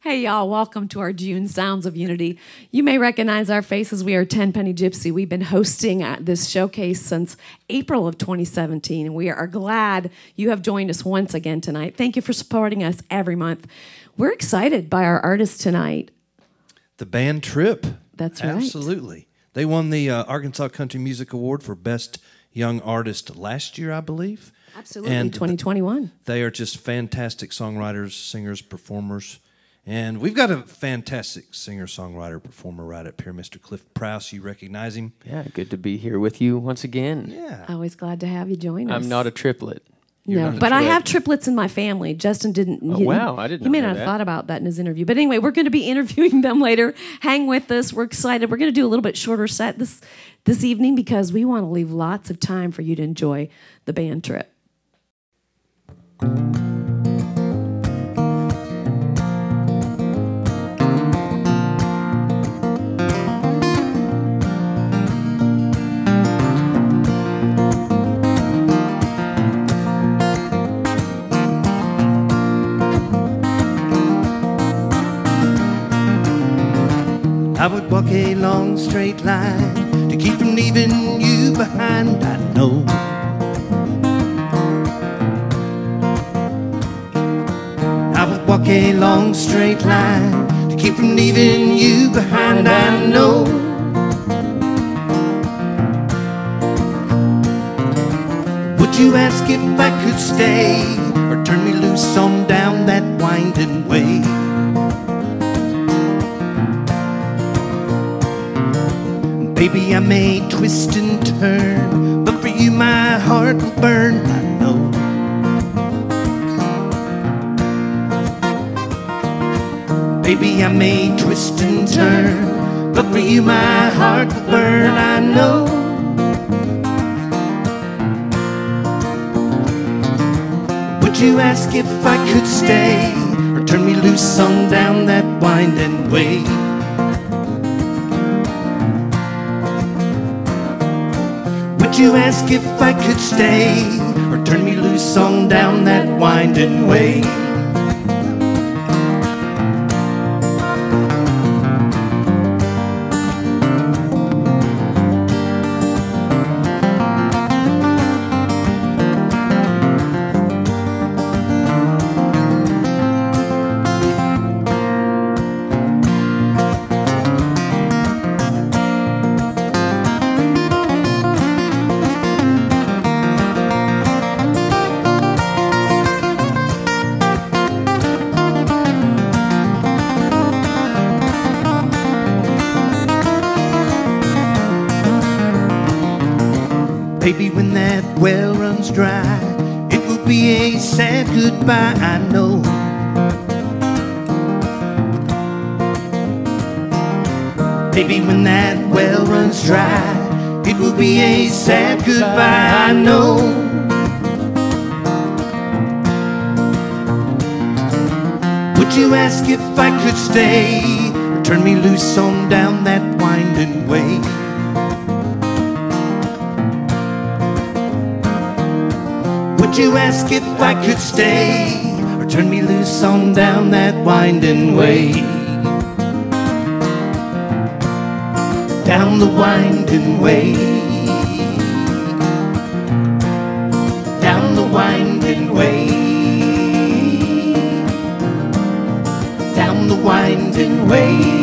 Hey, y'all, welcome to our June Sounds of Unity. You may recognize our faces. We are Ten Penny Gypsy. We've been hosting this showcase since April of 2017, and we are glad you have joined us once again tonight. Thank you for supporting us every month. We're excited by our artists tonight. The Band TRIPPP. That's right. Absolutely. They won the Arkansas Country Music Award for Best Young Artist last year, I believe. Absolutely, and 2021. They are just fantastic songwriters, singers, performers. And we've got a fantastic singer-songwriter performer right up here, Mr. Cliff Prowse. You recognize him? Yeah, good to be here with you once again. Yeah. Always glad to have you join us. I'm not a triplet. No, but I have triplets in my family. Justin didn't. Oh, wow, I didn't know He may not have thought about that in his interview. But anyway, we're going to be interviewing them later. Hang with us. We're excited. We're going to do a little bit shorter set this evening because we want to leave lots of time for you to enjoy the Band TRIPPP. I would walk a long straight line to keep from leaving you behind, I know. I would walk a long straight line to keep from leaving you behind, I know. Would you ask if I could stay or turn me loose on down that winding way? Baby, I may twist and turn, but for you my heart will burn, I know. Baby, I may twist and turn, but for you my heart will burn, I know. Would you ask if I could stay or turn me loose on down that winding way? Would you ask if I could stay or turn me loose on down that winding way? Baby, when that well runs dry, it will be a sad goodbye, I know. Baby, when that well runs dry, it will be a sad goodbye, I know. Would you ask if I could stay or turn me loose on down that winding way? Would you ask if I could stay or turn me loose on down that winding way? Down the winding way. Down the winding way. Down the winding way.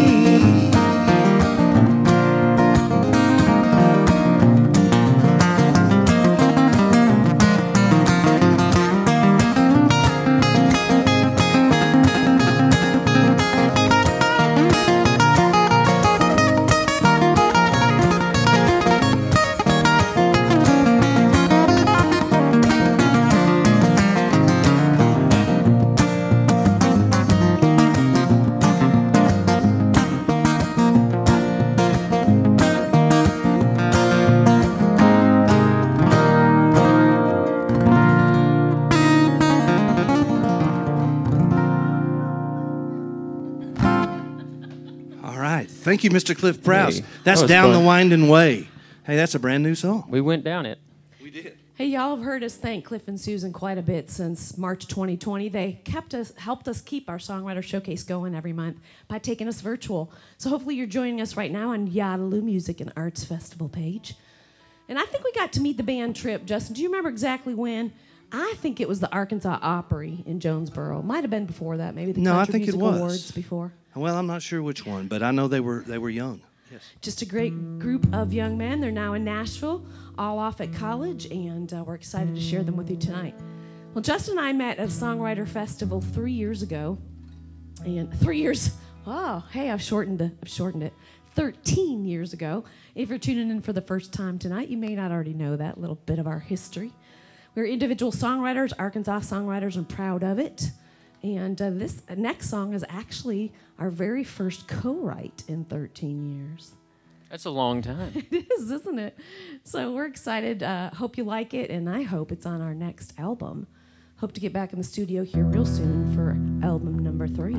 Thank you, Mr. Cliff Prowse. Hey, that's that was Down fun. the Winding Way. Hey, that's a brand new song. We went down it. We did. Hey, y'all have heard us thank Cliff and Susan quite a bit since March 2020. They helped us keep our Songwriter Showcase going every month by taking us virtual. So hopefully you're joining us right now on Yadaloo Music and Arts Festival page. And I think we got to meet the band TRIPPP. Justin, do you remember exactly when? I think it was the Arkansas Opry in Jonesboro. Might have been before that, maybe the Country Music Awards before. Well, I'm not sure which one, but I know they were young. Yes. Just a great group of young men. They're now in Nashville, all off at college, and we're excited to share them with you tonight. Well, Justin and I met at a Songwriter Festival 3 years ago. And 3 years, oh, hey, I've shortened it. 13 years ago. If you're tuning in for the first time tonight, you may not already know that little bit of our history. We're individual songwriters, Arkansas songwriters, and proud of it. And this next song is actually our very first co-write in 13 years. That's a long time. It is, isn't it? So we're excited. Hope you like it, and I hope it's on our next album. Hope to get back in the studio here real soon for album number 3.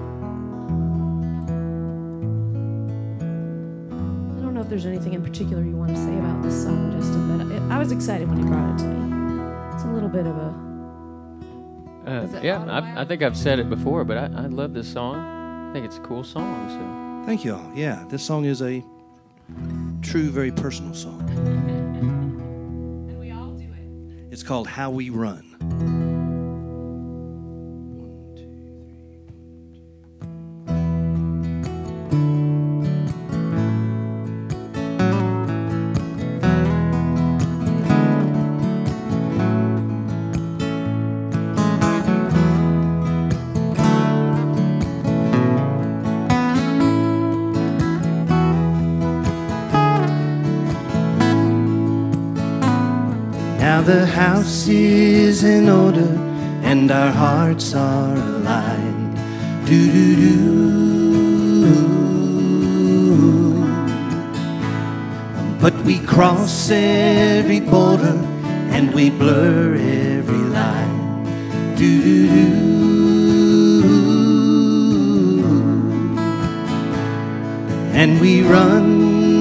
I don't know if there's anything in particular you want to say about this song, Justin, but I was excited when you brought it to me. It's a little bit of a... yeah, I think I've said it before, but I love this song. I think it's a cool song. So Thank you all. Yeah, this song is a true, very personal song. And we all do it. It's called How We Run. Now the house is in order and our hearts are aligned. Do-do-do. But we cross every border and we blur every line. Do-do-do. And we run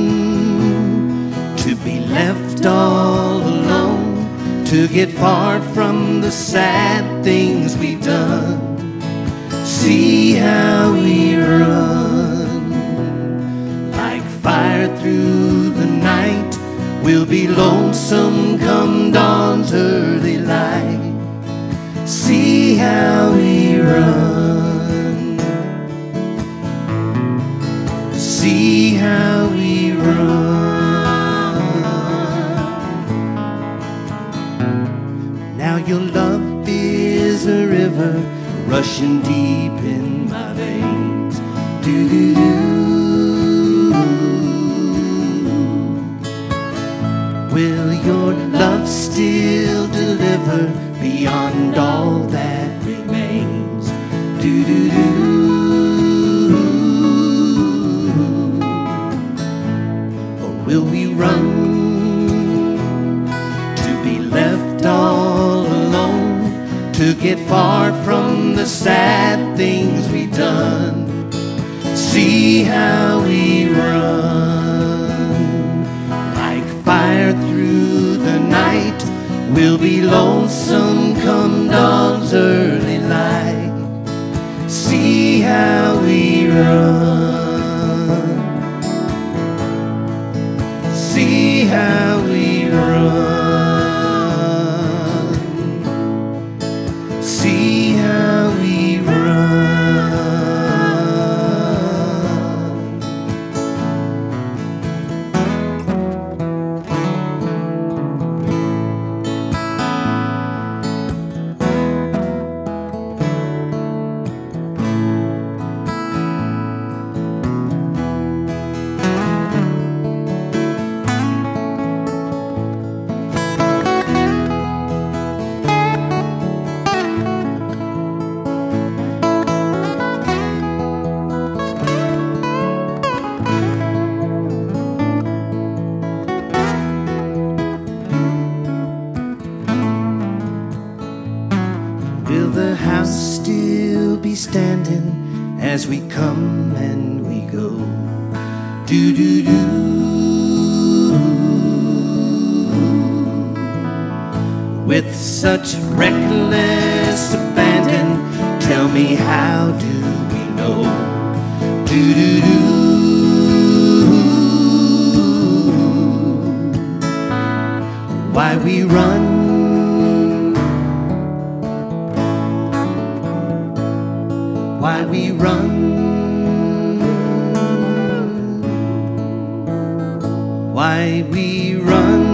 to be left all alone, to get far from the sad things we've done. See how we run, like fire through the night. We'll be lonesome come dawn's early light. See how we run, see how we run. Now your love is a river rushing deep in my veins. Do-do-do. Will your love still deliver beyond all that remains? Do-do-do. Or will we run to be left all alone, to get far from the sad things we've done? See how we run, like fire through the night. We'll be lonesome come dawn's early light. See how we run, see how we run, see how we run. Will the house still be standing as we come and we go? Do-do-do. with such reckless abandon. Tell me, how do we know? Do-do-do. Why we run? Why we run? Why we run?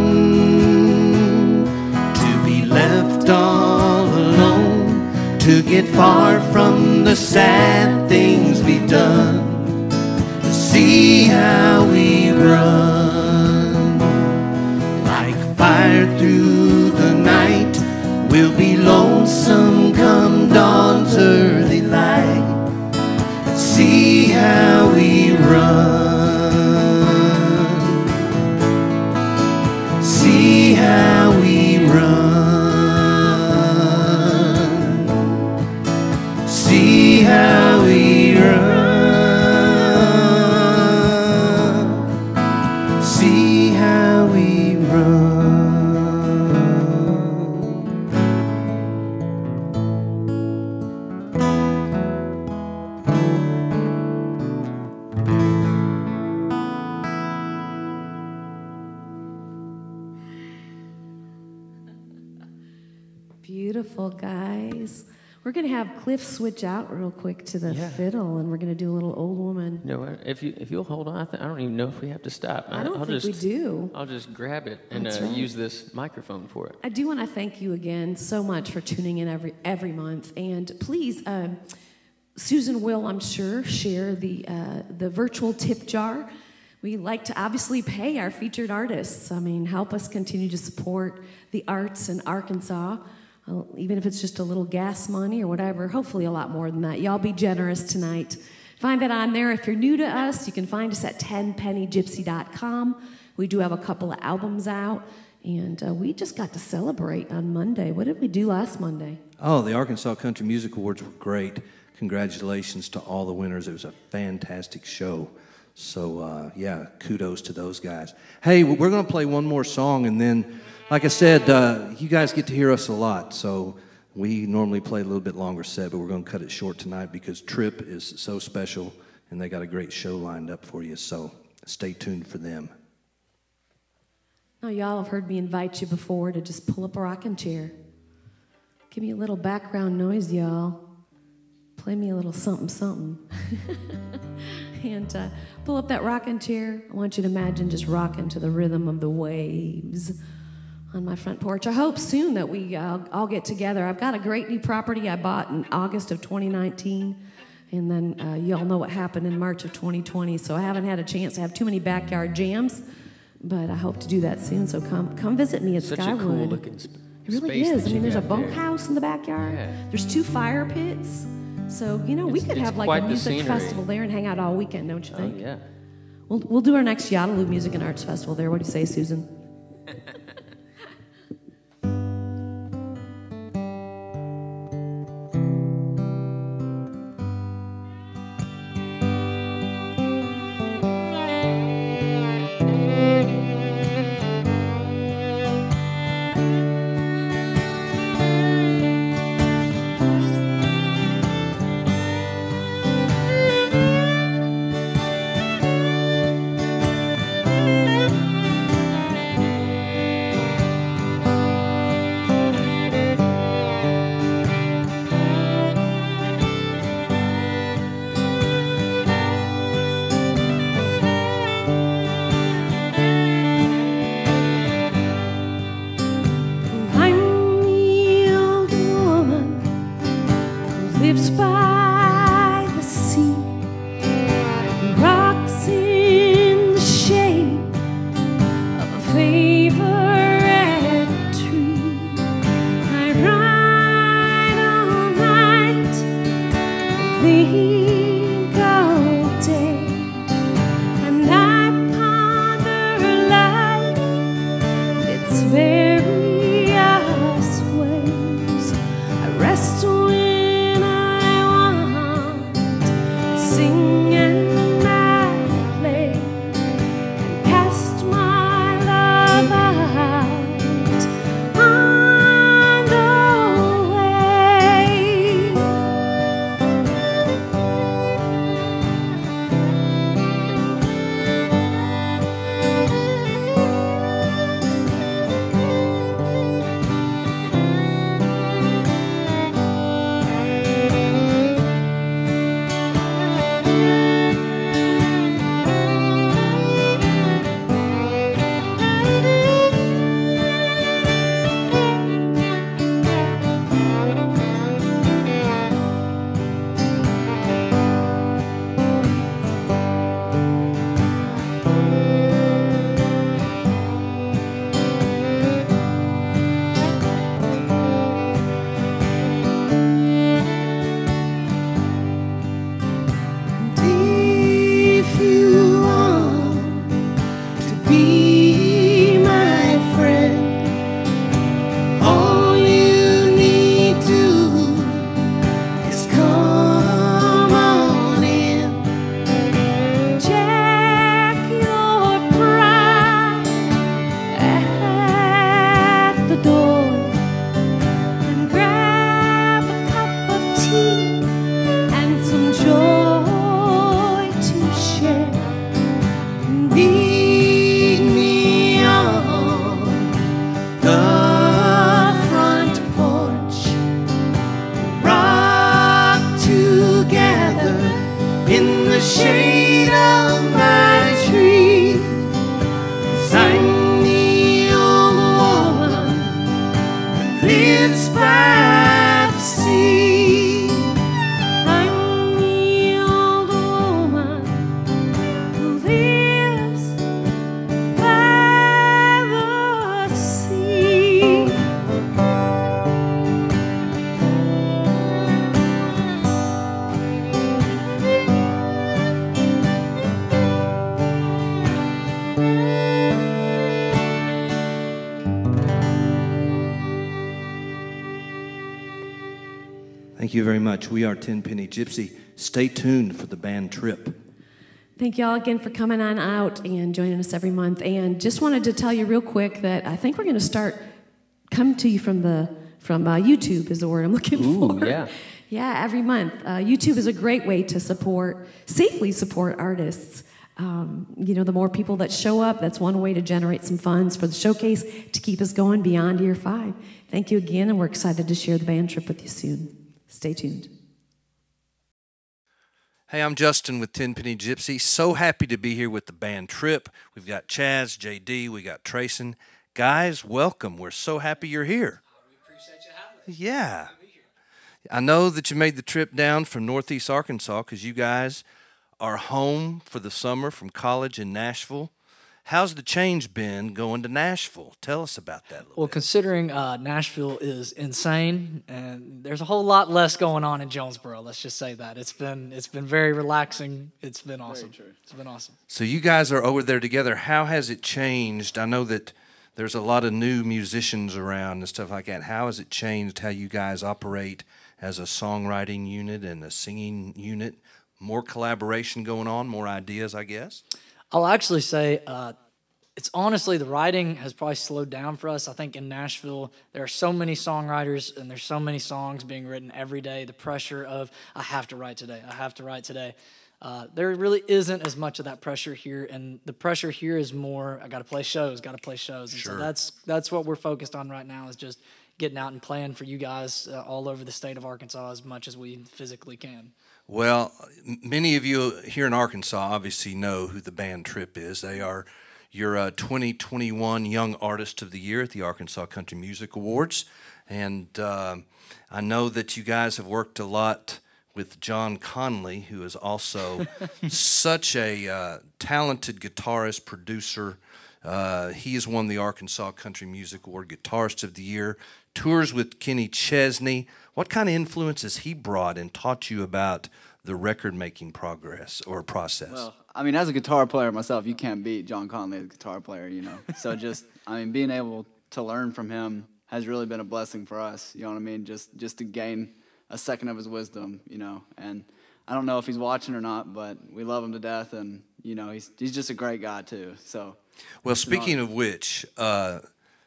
To be left all alone, to get far from the sad things we've done. See how we run, like fire through the night. We'll be lonesome come dawn's early light. See how we run. See how we run. See how we run. See how we run. Beautiful, guys. We're going to have Cliff switch out real quick to the fiddle, and we're going to do a little old woman. You know what? If you'll hold on, I don't even know if we have to stop. I don't think we do. I'll just grab it and use this microphone for it. I do want to thank you again so much for tuning in every month. And please, Susan will, I'm sure, share the virtual tip jar. We like to obviously pay our featured artists. I mean, help us continue to support the arts in Arkansas. Even if it's just a little gas money or whatever, hopefully a lot more than that. Y'all be generous tonight. Find that on there. If you're new to us, you can find us at tenpennygypsy.com. We do have a couple of albums out, and we just got to celebrate on Monday. What did we do last Monday? Oh, the Arkansas Country Music Awards were great. Congratulations to all the winners. It was a fantastic show. So, yeah, kudos to those guys. Hey, we're going to play one more song, and then, like I said, you guys get to hear us a lot, so we normally play a little bit longer set, but we're going to cut it short tonight because Tripp is so special, and they got a great show lined up for you, so stay tuned for them. Now, y'all have heard me invite you before to just pull up a rocking chair. Give me a little background noise, y'all. Play me a little something, something. And pull up that rocking chair. I want you to imagine just rocking to the rhythm of the waves on my front porch. I hope soon that we all get together. I've got a great new property I bought in August of 2019, and then y'all know what happened in March of 2020, so I haven't had a chance to have too many backyard jams, but I hope to do that soon, so come visit me at Such Skywood. a cool looking It really is. I mean, there's a bunkhouse in the backyard. Yeah. There's 2 fire pits. So, you know, we could have like a music festival there and hang out all weekend, don't you think? Oh, yeah. We'll do our next Yadaloo Music and Arts Festival there. What do you say, Susan? shade of my tree. 'Cause I'm the old woman that lives by the sea. I'm the old woman who lives by the sea. Thank you very much. We are Ten Penny Gypsy. Stay tuned for the band trip. Thank you all again for coming on out and joining us every month. And just wanted to tell you real quick that I think we're going to start come to you from YouTube is the word I'm looking for. Yeah. Yeah, every month. YouTube is a great way to safely support artists. The more people that show up, that's one way to generate some funds for the showcase to keep us going beyond year 5. Thank you again, and we're excited to share the band trip with you soon. Stay tuned. Hey, I'm Justin with Ten Penny Gypsy. So happy to be here with the band trip. We've got Chaz, JD, we got Trayson. Guys, welcome. We're so happy you're here. We appreciate you having us. Yeah. I know that you made the trip down from Northeast Arkansas because you guys are home for the summer from college in Nashville. How's the change been going to Nashville? Tell us about that a little Well, bit. considering Nashville is insane, and there's a whole lot less going on in Jonesboro. Let's just say that it's been very relaxing. It's been awesome. It's been awesome. So you guys are over there together. How has it changed? I know that there's a lot of new musicians around and stuff like that. How has it changed how you guys operate as a songwriting unit and a singing unit? More collaboration going on, more ideas, I guess? I'll actually say it's honestly the writing has probably slowed down for us. I think in Nashville there are so many songwriters and there's so many songs being written every day. The pressure of I have to write today, I have to write today. There really isn't as much of that pressure here, and the pressure here is more I got to play shows, And Sure. so that's what we're focused on right now is just getting out and playing for you guys all over the state of Arkansas as much as we physically can. Well, many of you here in Arkansas obviously know who the band TRIPPP is. They are your 2021 Young Artist of the Year at the Arkansas Country Music Awards. And I know that you guys have worked a lot with John Conley, who is also such a talented guitarist, producer. He has won the Arkansas Country Music Award Guitarist of the Year, tours with Kenny Chesney. What kind of influence has he brought and taught you about the record-making progress or process? Well, I mean, as a guitar player myself, you can't beat John Conley as a guitar player, So just, being able to learn from him has really been a blessing for us, you know what I mean? Just to gain a second of his wisdom, And I don't know if he's watching or not, but we love him to death, and, he's just a great guy, too, so. Well, speaking of which, the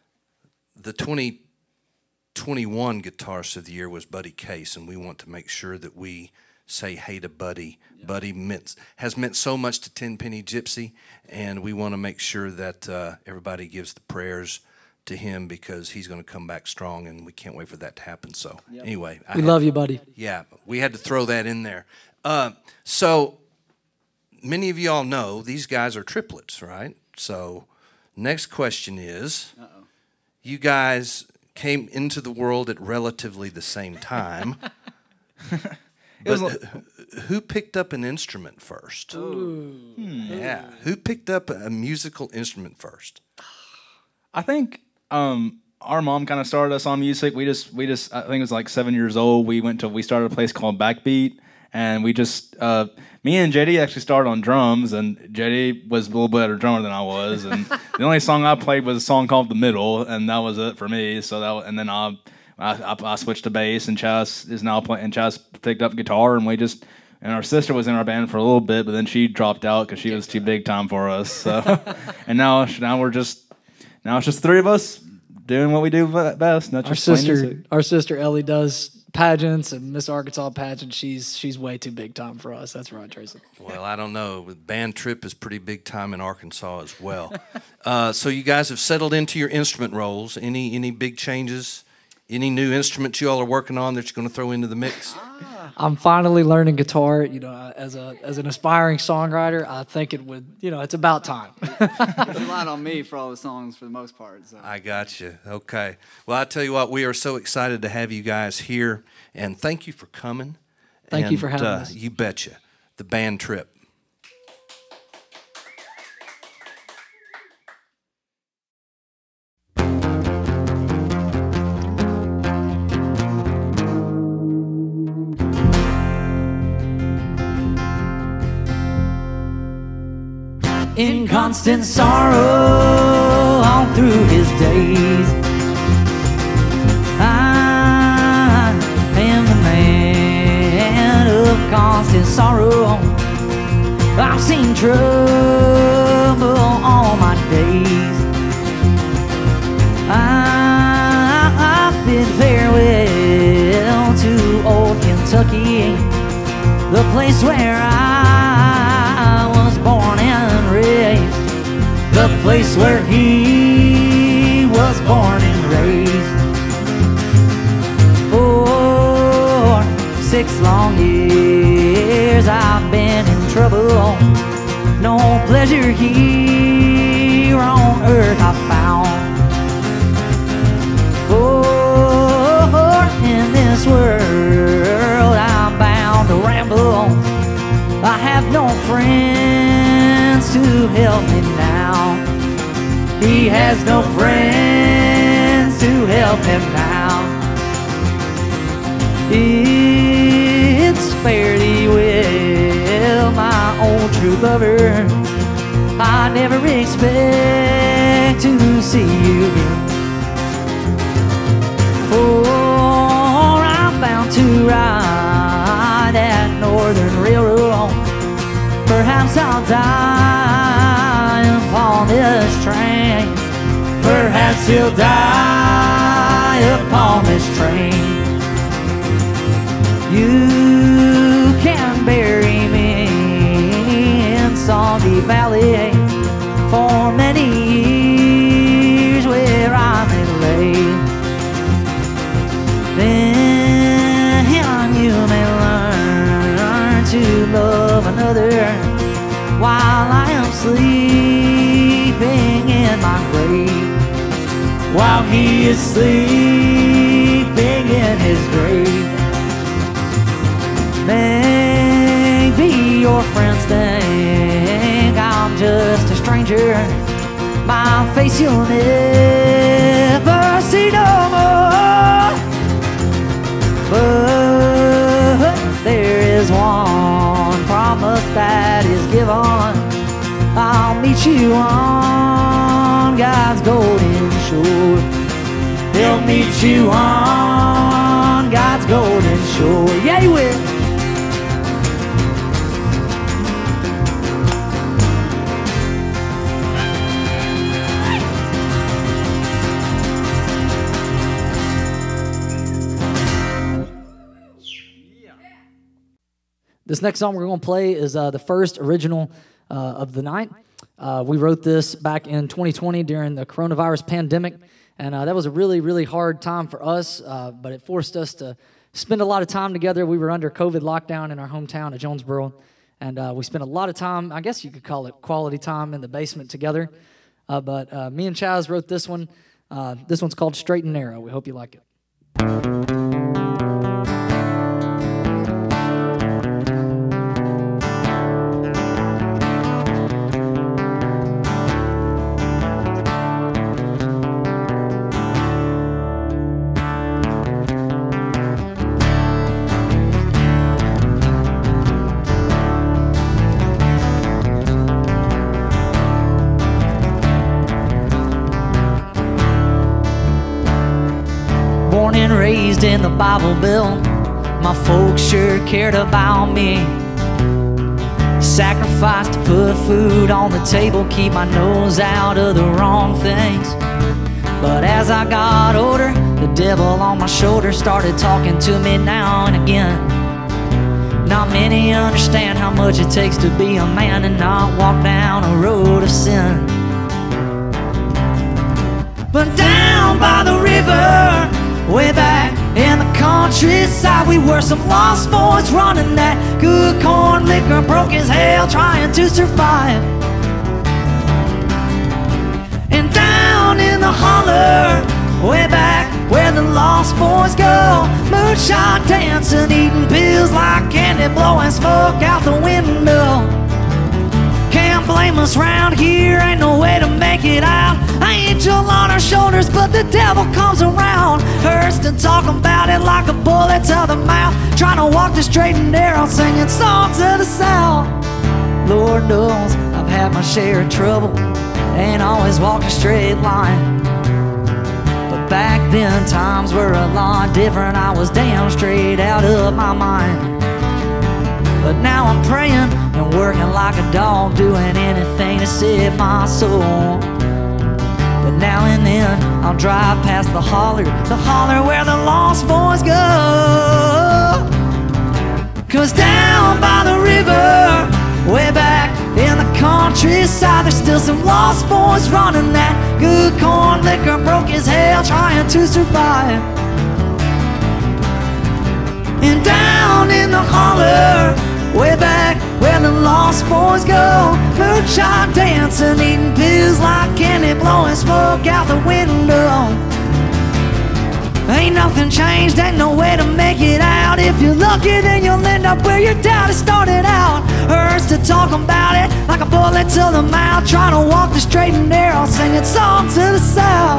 2021 Guitarist of the Year was Buddy Case, and we want to make sure that we say hey to Buddy. Yeah. Buddy has meant so much to Ten Penny Gypsy, and we want to make sure that everybody gives the prayers to him because he's going to come back strong, and we can't wait for that to happen. So anyway. We love you, buddy. Yeah, we had to throw that in there. So many of y'all know these guys are triplets, right? So next question is, you guys came into the world at relatively the same time. But who picked up an instrument first? Yeah, who picked up a musical instrument first? I think our mom kind of started us on music. We just I think it was like 7 years old. We started a place called Backbeat, and we just me and JD actually started on drums, and JD was a little better drummer than I was, and the only song I played was a song called The Middle, and that was it for me. So and then I switched to bass, and Chaz is now playing, and Chaz picked up guitar, and and our sister was in our band for a little bit, but then she dropped out because she was too big time for us. So, and now it's just three of us doing what we do best. Not just Our sister Ellie does pageants and Miss Arkansas pageant. She's way too big time for us. That's right, Tracy. Well, I don't know. Band TRIPPP is pretty big time in Arkansas as well. So you guys have settled into your instrument roles. Any big changes Any new instruments you all are working on that you're going to throw into the mix? I'm finally learning guitar. You know, as an aspiring songwriter, I think it would. You know, it's about time. There's a lot on me for all the songs for the most part. So. I got you. Okay. Well, I tell you what, we are so excited to have you guys here, and thank you for coming. Thank you for having us. You betcha. The Band Trip. In constant sorrow all through his days, I am the man of constant sorrow. I've seen trouble all my days. I've bid farewell to old Kentucky, the place where I was born and raised, the place where he was born and raised. For 6 long years I've been in trouble. No pleasure here on earth I found. For in this world I'm bound to ramble. I have no friends to help me now. He has no friends to help him now. It's fare thee well, my old true lover. I never expect to see you again. For I'm bound to ride that Northern Railroad. Perhaps I'll die upon this train. Perhaps he'll die upon this train. You can bury me in Soggy Valley for many years where I may lay. Then you may learn to love another while I am sleeping in my grave. While he is sleeping in his grave. Maybe your friends think I'm just a stranger. My face you'll never see no more. But there is one promise that is given. I'll meet you on God's golden shore. He'll meet you on God's golden shore. Yeah, he will. This next song we're going to play is the first original of the night. We wrote this back in 2020 during the coronavirus pandemic, and that was a really, really hard time for us, but it forced us to spend a lot of time together. We were under COVID lockdown in our hometown of Jonesboro, and we spent a lot of time, I guess you could call it quality time, in the basement together. But me and Chaz wrote this one. This one's called Straight and Narrow. We hope you like it. Born and raised in the Bible Belt, my folks sure cared about me. Sacrificed to put food on the table, keep my nose out of the wrong things. But as I got older, the devil on my shoulder started talking to me now and again. Not many understand how much it takes to be a man and not walk down a road of sin. But down by the river, Way back in the countryside, we were some lost boys running that good corn liquor, broke as hell trying to survive. And down in the holler, way back where the lost boys go, moonshine dancing, eating pills like candy, blowing smoke out the window. Can't blame us round here, ain't no way to make it out. Angel on our shoulders, but the devil comes around. Hurts to talk about it like a bullet to the mouth. Trying to walk the straight and narrow, singing songs of the South. Lord knows I've had my share of trouble, ain't always walked a straight line. But back then times were a lot different, I was damn straight out of my mind. But now I'm praying and working like a dog, doing anything to save my soul. But now and then I'll drive past the holler where the lost boys go. 'Cause down by the river, way back in the countryside, there's still some lost boys running that good corn liquor, broke as hell trying to survive. And down in the holler, way back where the lost boys go, moonshine dancing, eating pills like candy, blowing smoke out the window. Ain't nothing changed, ain't no way to make it out. If you're lucky, then you'll end up where your daddy started out. Hurts to talk about it like a bullet to the mouth, trying to walk the straight and narrow, singing songs of the South.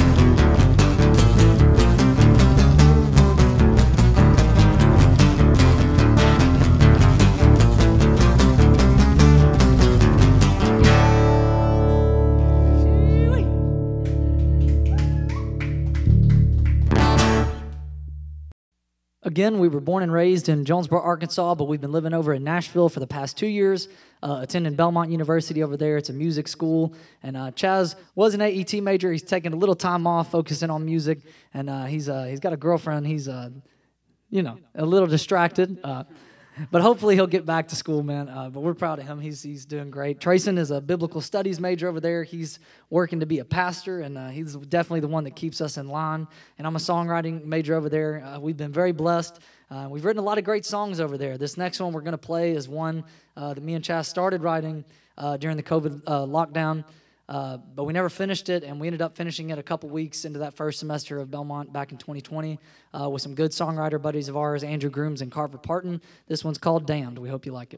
Again, we were born and raised in Jonesboro, Arkansas, but we've been living over in Nashville for the past 2 years, attending Belmont University over there. It's a music school, and Chaz was an AET major. He's taking a little time off, focusing on music, and he's got a girlfriend. He's, a little distracted, but hopefully he'll get back to school, man. But we're proud of him. He's doing great. Trayson is a biblical studies major over there. He's working to be a pastor, and he's definitely the one that keeps us in line. And I'm a songwriting major over there. We've been very blessed. We've written a lot of great songs over there. This next one we're going to play is one that me and Chaz started writing during the COVID lockdown. But we never finished it, and we ended up finishing it a couple weeks into that first semester of Belmont back in 2020 with some good songwriter buddies of ours, Andrew Grooms and Carver Parton. This one's called Damned. We hope you like it.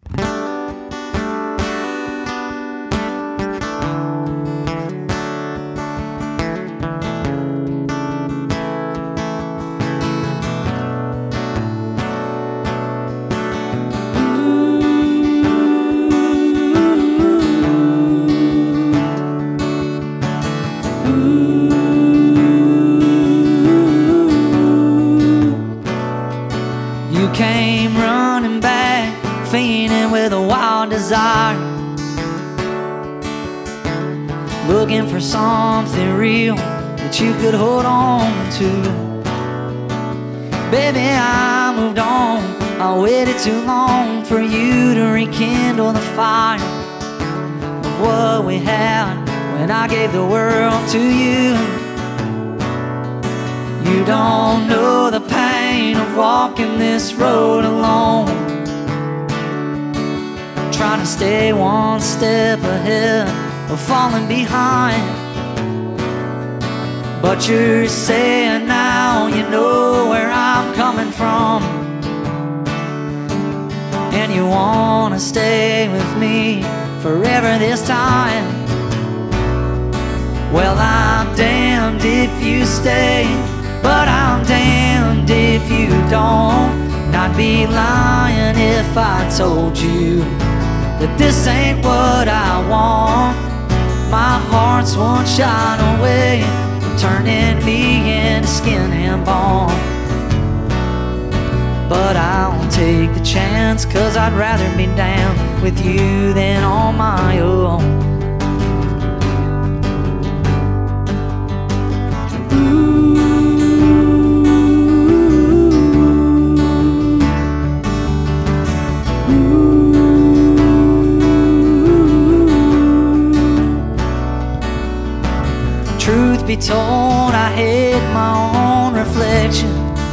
Came running back, fiending with a wild desire, looking for something real that you could hold on to. Baby, I moved on, I waited too long for you to rekindle the fire of what we had when I gave the world to you. You don't know the pain of walking this road alone, trying to stay one step ahead of falling behind. But you're saying now you know where I'm coming from, and you wanna stay with me forever this time. Well, I'm damned if you stay, but I'm damned if you don't. And I'd be lying if I told you that this ain't what I want. My heart's one shot away from turning me into skin and bone. But I'll take the chance, 'cause I'd rather be down with you than on my own. Truth Truth be told, I hate my own reflection.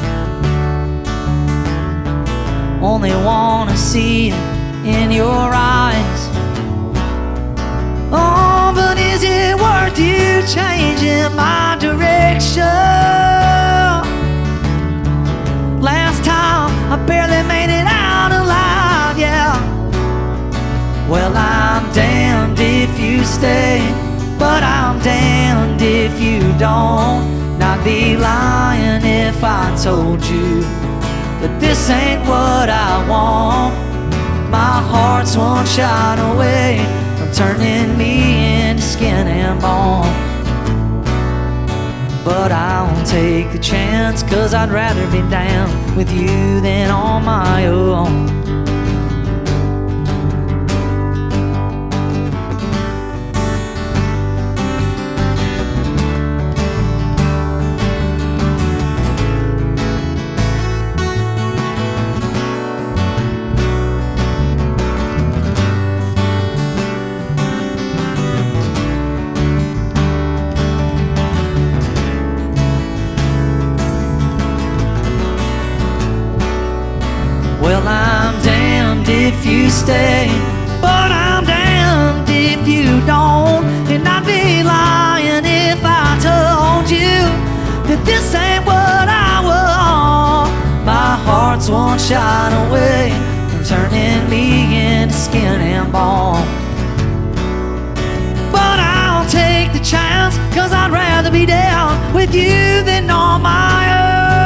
Only wanna see it in your eyes. Oh, but is it worth you changing my direction? Last time I barely made it out alive, yeah. Well, I'm damned if you stay, but I'm damned if you don't. And I'd be lying if I told you that this ain't what I want. My heart's one shot away from turning me into skin and bone. But I won't take the chance, 'cause I'd rather be down with you than on my own. Well, I'm damned if you stay, but I'm damned if you don't. And I'd be lying if I told you that this ain't what I want. My heart's one shot away from turning me into skin and bone. But I'll take the chance, 'cause I'd rather be down with you than on my own.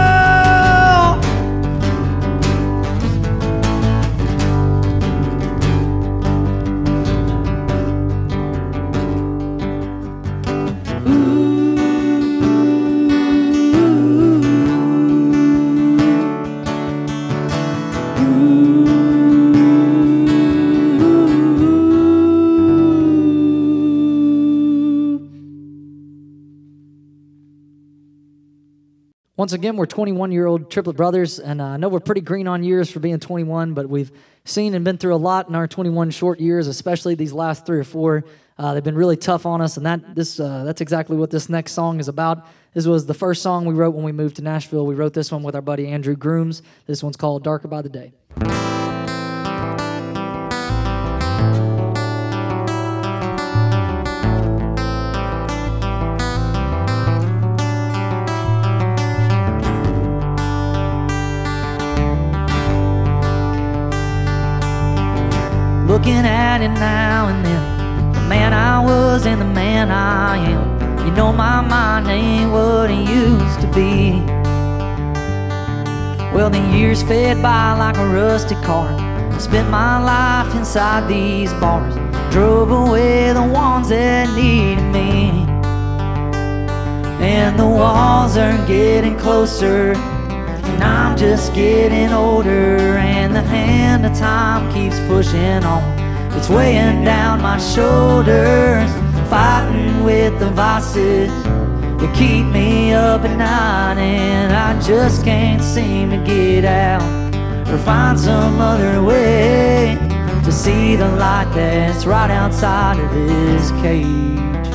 Once again, we're 21-year-old triplet brothers, and I know we're pretty green on years for being 21, but we've seen and been through a lot in our 21 short years, especially these last 3 or 4. They've been really tough on us, and that's exactly what this next song is about. This was the first song we wrote when we moved to Nashville. We wrote this one with our buddy Andrew Grooms. This one's called Darker by the Day. Looking at it now and then, the man I was and the man I am. You know my mind ain't what it used to be. Well, the years fade by like a rusty car. Spent my life inside these bars, drove away the ones that needed me. And the walls are getting closer, and I'm just getting older, and the hand of time keeps pushing on. It's weighing down my shoulders, fighting with the vices that keep me up at night, and I just can't seem to get out or find some other way to see the light that's right outside of this cage.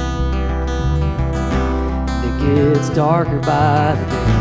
It gets darker by the day.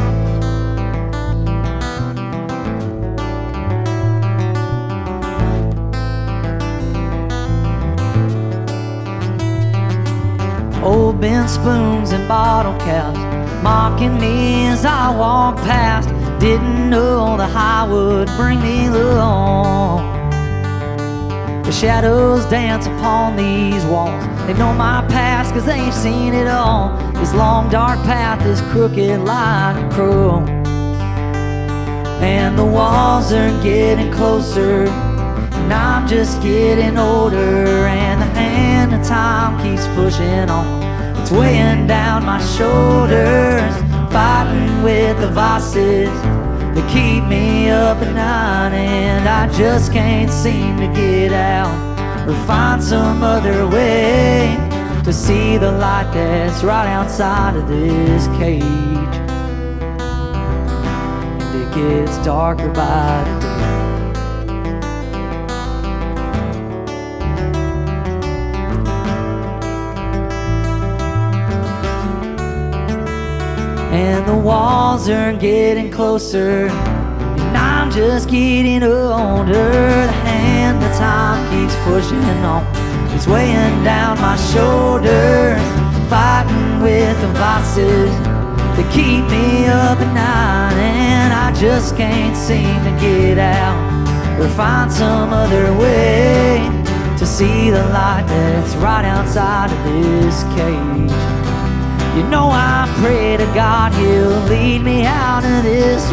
Old bent spoons and bottle caps mocking me as I walked past. Didn't know the high would bring me low. The shadows dance upon these walls. They know my past 'cause they've seen it all. This long dark path is crooked like a crow, and the walls are getting closer, and I'm just getting older, and the hand of time keeps pushing on. It's weighing down my shoulders, fighting with the vices that keep me up at night, and I just can't seem to get out or find some other way to see the light that's right outside of this cage. And it gets darker by the day. walls are getting closer, and I'm just getting older. The hand of time keeps pushing on, it's weighing down my shoulders, fighting with the vices that keep me up at night, and I just can't seem to get out or find some other way to see the light that's right outside of this cage. You know I pray to God He'll lead me out of this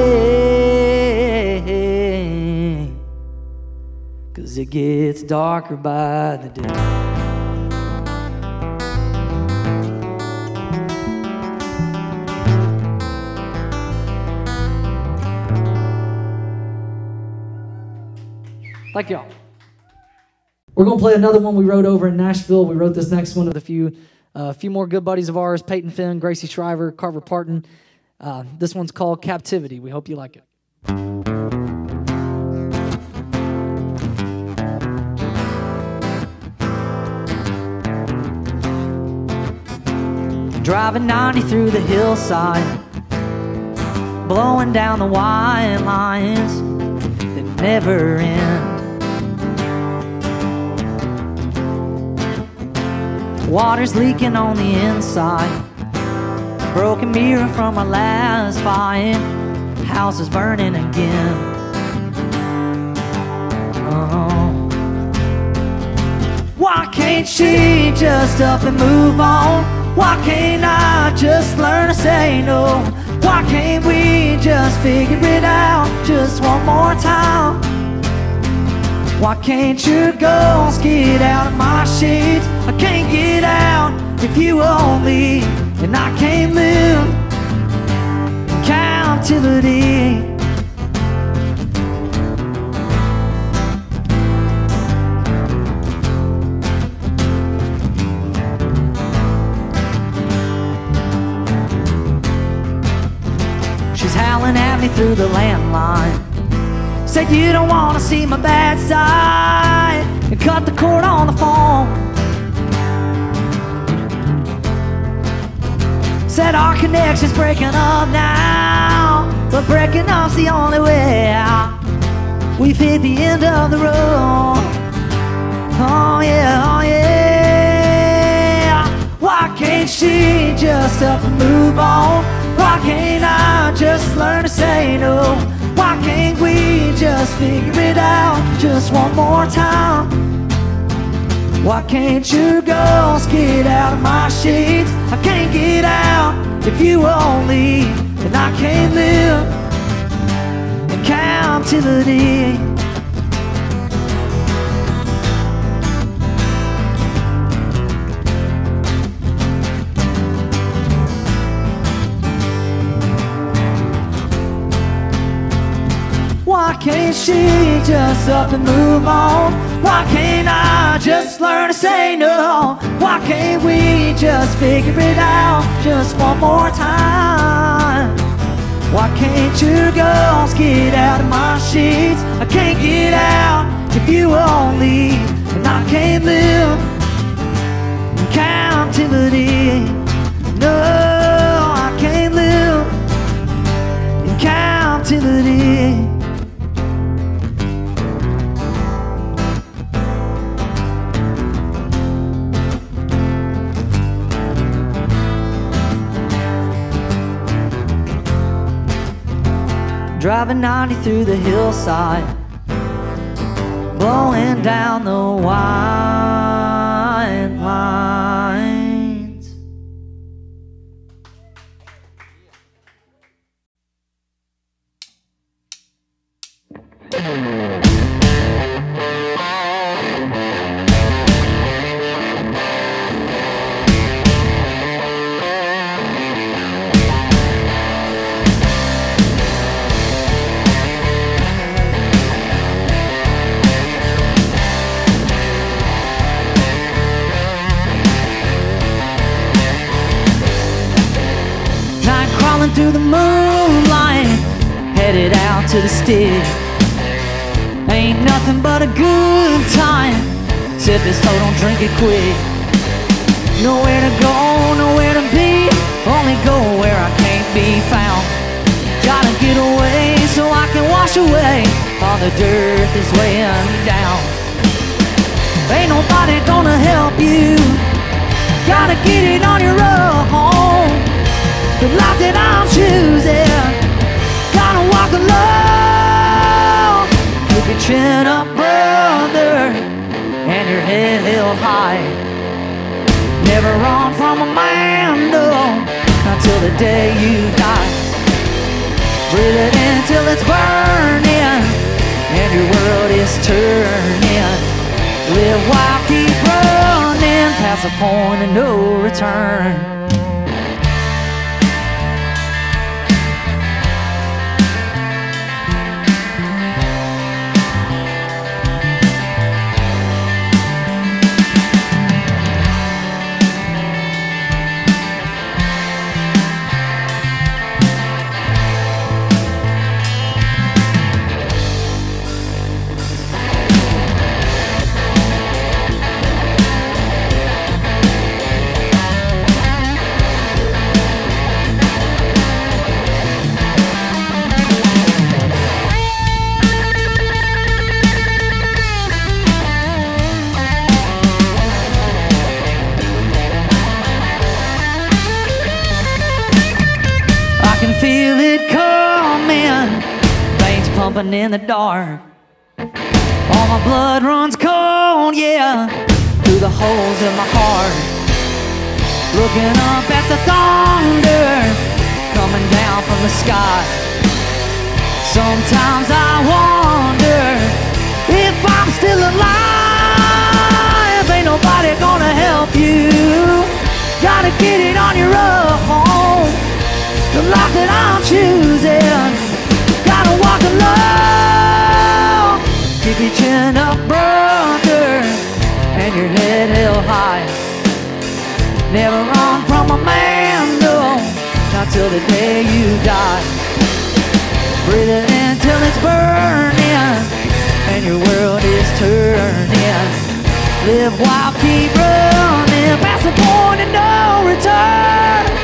way, 'cause it gets darker by the day. Thank y'all. We're going to play another one we wrote over in Nashville. We wrote this next one with a few more good buddies of ours, Peyton Finn, Gracie Shriver, Carver Parton. This one's called Captivity. We hope you like it. Driving 90 through the hillside, blowing down the white lines that never end. Water's leaking on the inside, broken mirror from our last fight, house is burning again. Why can't she just up and move on? Why can't I just learn to say no? Why can't we just figure it out just one more time? Why can't your ghost get out of my sheets? I can't get out if you only, and I can't live in captivity. She's howling at me through the landline, said you don't want to see my bad side, and cut the cord on the phone. Said our connection's breaking up now, but breaking up's the only way out. We've hit the end of the road. Oh yeah, oh yeah. Why can't she just up and move on? Why can't I just learn to say no? Why can't we just figure it out just one more time? Why can't your ghost get out of my sheets? I can't get out if you only, and I can't live in captivity. Why can't she just up and move on? Why can't I just learn to say no? Why can't we just figure it out just one more time? Why can't your ghost get out of my sheets? I can't get out if you only, and I can't live in captivity. No, I can't live in captivity. Driving 90 through the hillside, blowing down the white lines. Through the moonlight, headed out to the stick. Ain't nothing but a good time. Sip it slow, don't drink it quick. Nowhere to go, nowhere to be. Only go where I can't be found. it away so I can wash away all the dirt that's weighing me down. Ain't nobody gonna help you. Gotta get it on your own. The life that I'm choosing, gotta walk alone. Keep your chin up, brother, and your head held high. Never run from a man, no, until the day you die. Breathe it in till it's burning, and your world is turning. Live wild, keep running, past the point of no return. Feel it coming, veins pumping in the dark. All my blood runs cold, yeah, through the holes in my heart. Looking up at the thunder coming down from the sky. Sometimes I wonder if I'm still alive. Ain't nobody gonna help you. Gotta get it on your own. The life that I'm choosing, gotta walk alone. Keep your chin up, brother, and your head held high. Never run from a man, no, not till the day you die. Breathe it in till it's burning, and your world is turning. Live wild, keep running, past the point of no return.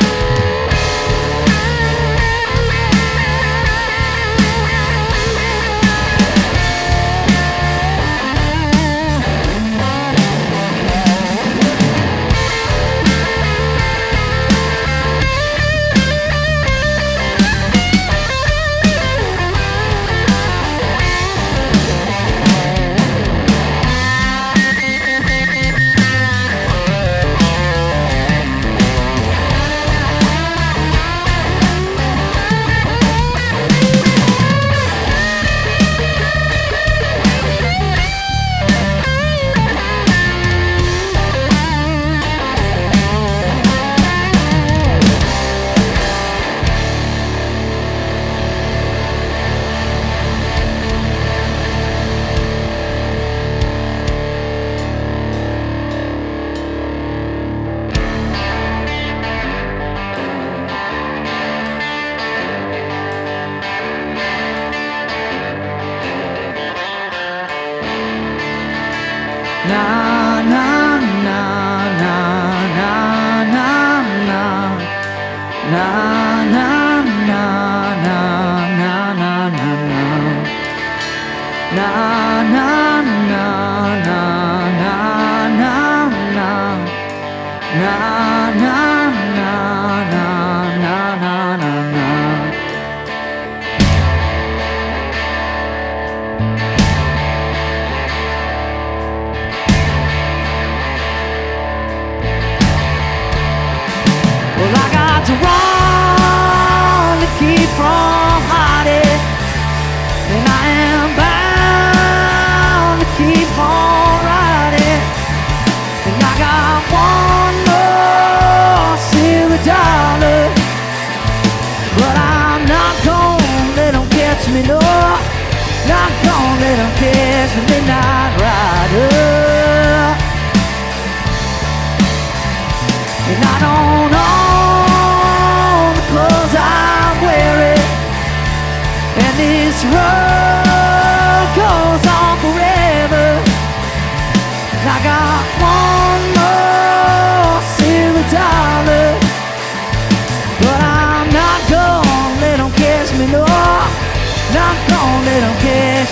But I'm not gonna let them catch me, no.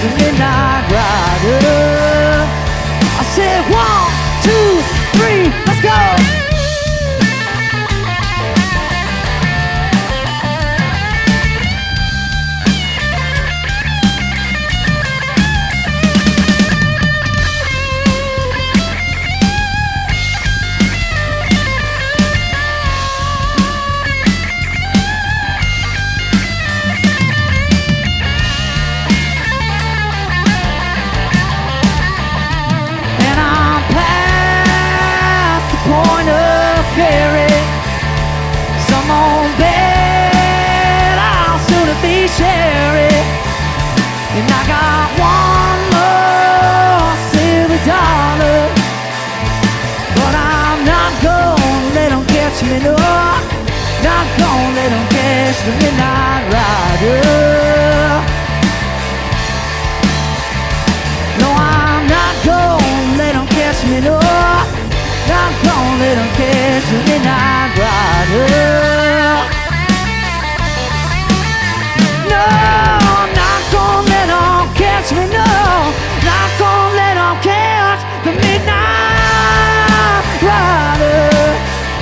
the midnight rider. I said 1, 2, 3, let's go. And I got one more silver dollar, but I'm not gonna let them catch me, no. Not gonna let them catch the midnight rider. No, I'm not gonna let them catch me, no. Not gonna let them catch the midnight rider. Catch me, no, not gonna let them catch the midnight rider.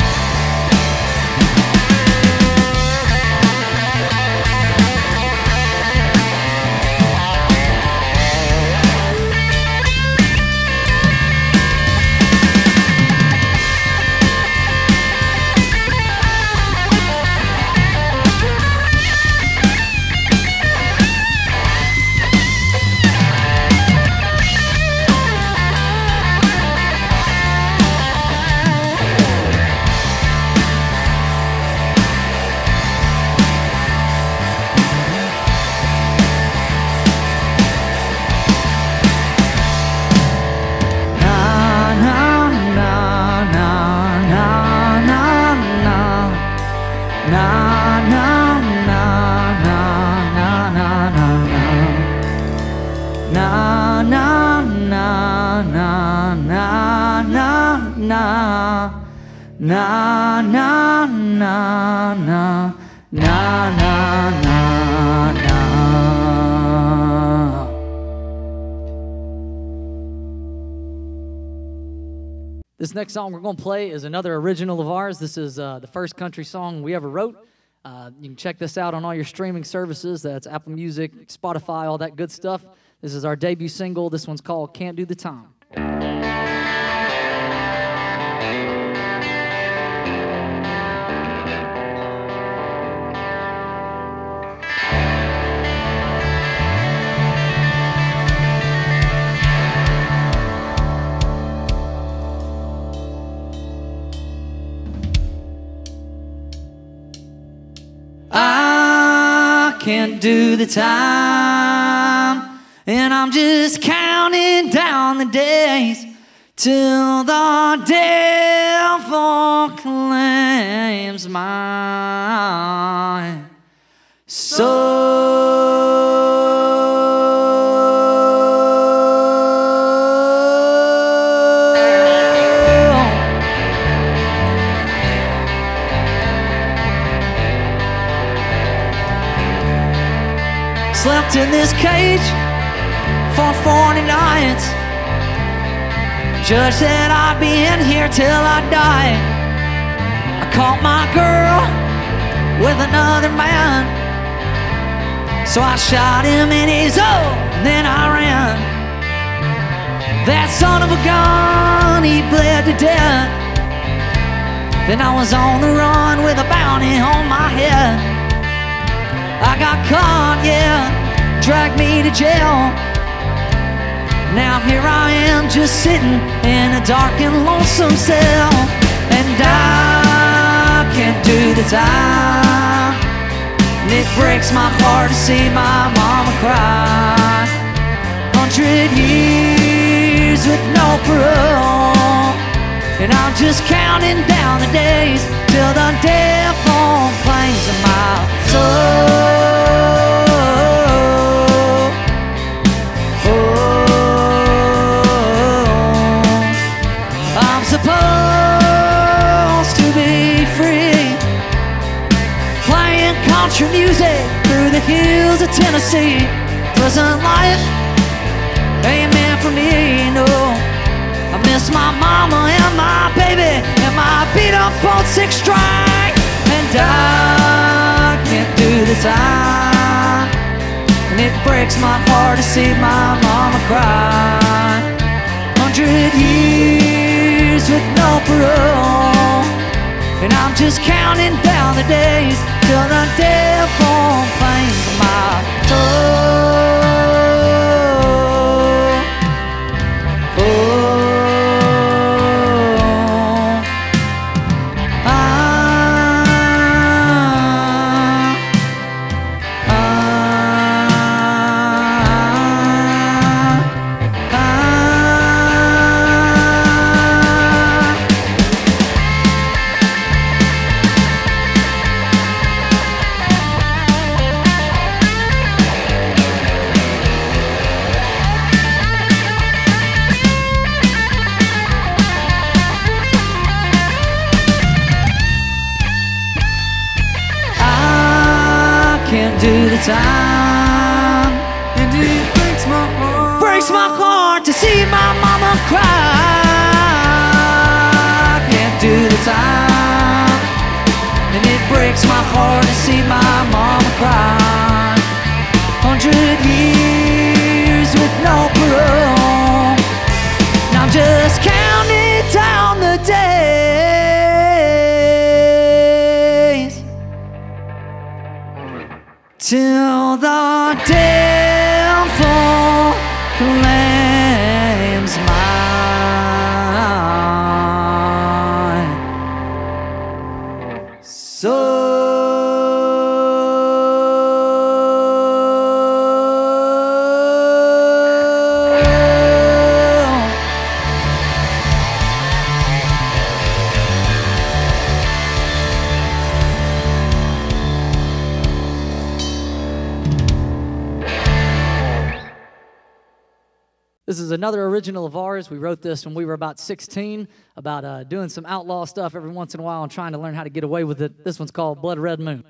Na na na na na na na na. This next song we're going to play is another original of ours. This is the first country song we ever wrote. You can check this out on all your streaming services. That's Apple Music, Spotify, all that good stuff. This is our debut single. This one's called Can't Do the Time. I can't do the time, and I'm just counting down the days till the devil claims my soul. Slept in this cage for 40 nights. Judge said I'd be in here till I died. I caught my girl with another man, so I shot him in his own, and then I ran. That son of a gun, he bled to death. Then I was on the run with a bounty on my head. I got caught, yeah, dragged me to jail. Now here I am just sitting in a dark and lonesome cell. And I can't do the time. And it breaks my heart to see my mama cry. 100 years with no parole, and I'm just counting down the days till the devil claims my soul. I'm supposed to be free, playing country music through the hills of Tennessee. Prison life my mama and my baby and my beat up old six string. And I can't do the time, and it breaks my heart to see my mama cry. 100 years with no parole, and I'm just counting down the days till the devil claims my soul. Do the time, and it breaks my heart to see my mama cry. Can't do the time, and it breaks my heart to see my mama cry. 100 years with no parole, and I'm just counting down the days till the devil claims mine soul. This is another original of ours. We wrote this when we were about 16, about doing some outlaw stuff every once in a while and trying to learn how to get away with it. This one's called Blood Red Moon.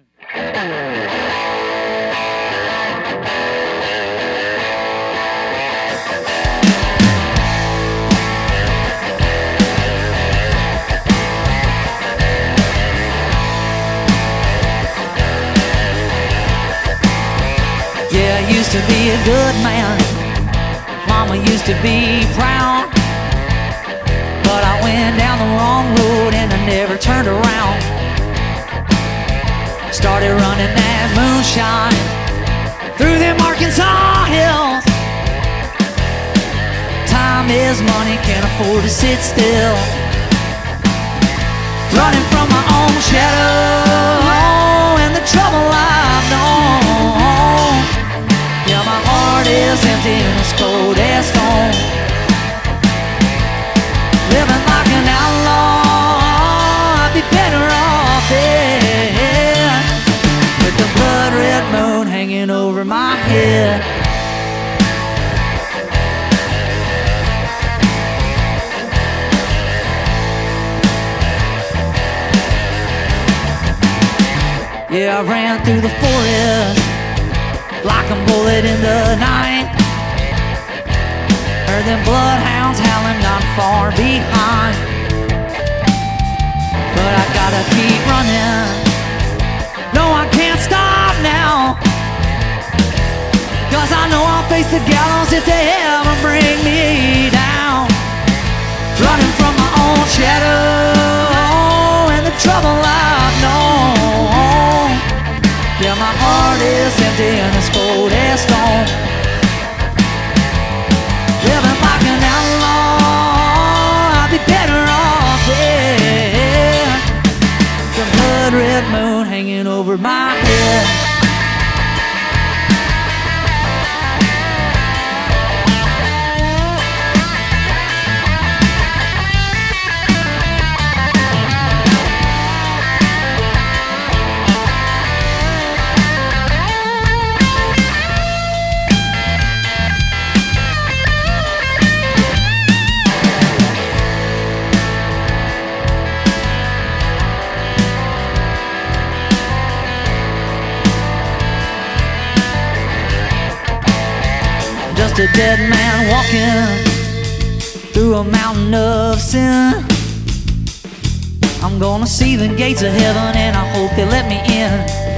Yeah, I used to be a good man. Mama used to be proud, but I went down the wrong road and I never turned around. Started running that moonshine through them Arkansas hills. Time is money, can't afford to sit still. Running from my own shadow and the trouble I've known. Yeah, my heart is empty and it's cold as stone. Living like an outlaw, I'd be better off dead, with the blood red moon hanging over my head. Yeah, I ran through the forest like a bullet in the night. Heard them bloodhounds howling not far behind. But I gotta keep running, no, I can't stop now, 'cause I know I'll face the gallows if they ever bring me down. Running from my own shadow and the trouble I've known. Yeah, my heart is empty and it's cold as stone. Living like an outlaw, I'd be better off dead. The blood red moon hanging over my head. Just a dead man walking through a mountain of sin. I'm gonna see the gates of heaven and I hope they let me in.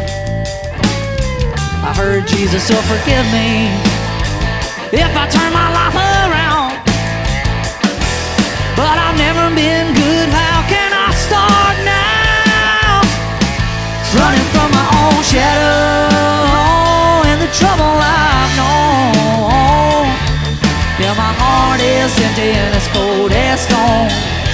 I heard Jesus will forgive me if I turn my life around. But I've never been good, how can I start now? Running from my own shadow and the trouble I've known. Yeah, my heart is empty and it's cold as stone.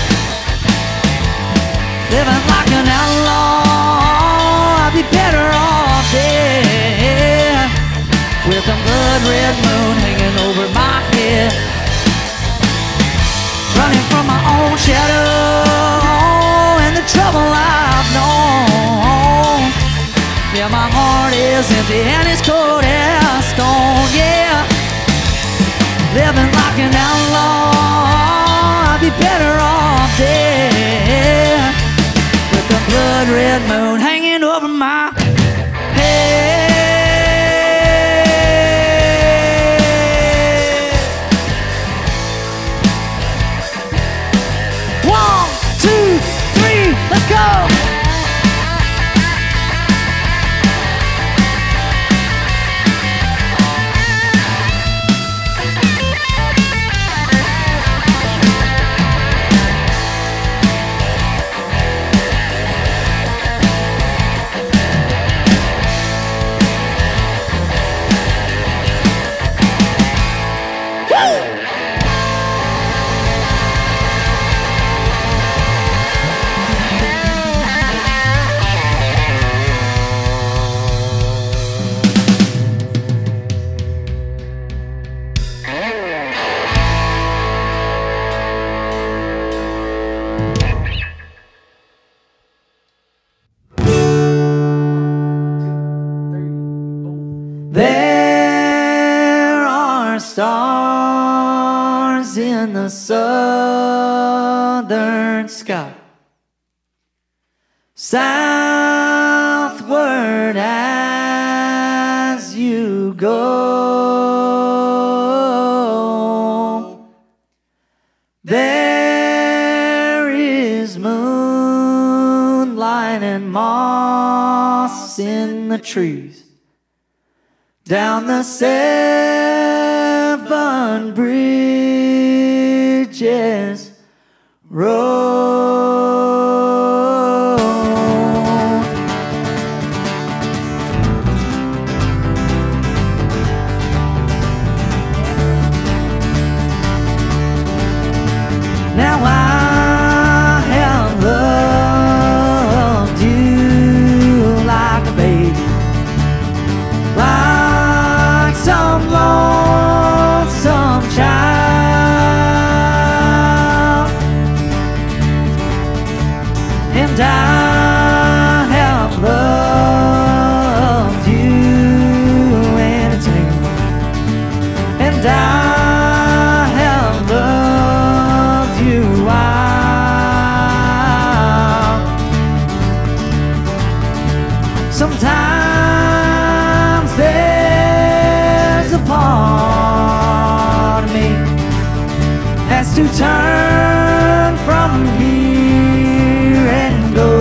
Living like an outlaw, I'd be better off dead, with a blood-red moon hanging over my head. Running from my own shadow and the trouble I've known. Yeah, my heart is empty and it's cold as stone, yeah. Living like an outlaw, I'd be better off dead, with the blood-red moon hanging over my head. One, two, three, let's go! There are stars in the southern sky, southward as you go. There is moonlight and moss in the trees, down the 7 bridges road. Now I have loved you like a baby, like some lonesome child, and I have loved you in a tale, and I have loved you wild. Sometimes there's a part of me has to turn from here and go,